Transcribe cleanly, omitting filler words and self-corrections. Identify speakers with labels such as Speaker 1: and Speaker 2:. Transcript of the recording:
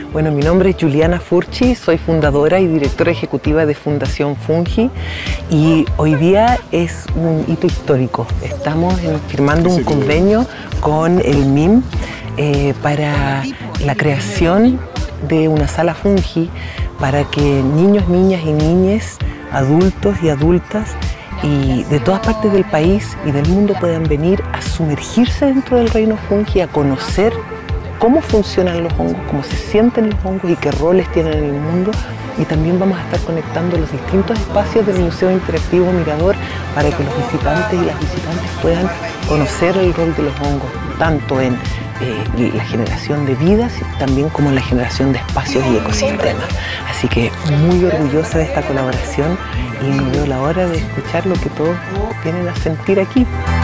Speaker 1: Bueno, mi nombre es Juliana Furchi, soy fundadora y directora ejecutiva de Fundación Fungi y hoy día es un hito histórico. Estamos firmando un convenio con el MIM para la creación de una sala Fungi para que niños, niñas y niñas, adultos y adultas y de todas partes del país y del mundo puedan venir a sumergirse dentro del reino Fungi, a conocer cómo funcionan los hongos, cómo se sienten los hongos y qué roles tienen en el mundo. Y también vamos a estar conectando los distintos espacios del Museo Interactivo Mirador para que los visitantes y las visitantes puedan conocer el rol de los hongos, tanto en la generación de vidas, también como en la generación de espacios y ecosistemas. Así que muy orgullosa de esta colaboración y no veo la hora de escuchar lo que todos vienen a sentir aquí.